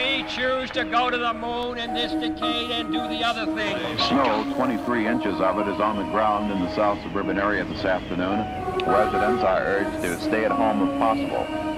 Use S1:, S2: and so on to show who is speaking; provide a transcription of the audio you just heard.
S1: We choose to go to the moon in this decade and do the other thing.
S2: Snow, 23 inches of it, is on the ground in the south suburban area this afternoon. Residents are urged to stay at home if possible.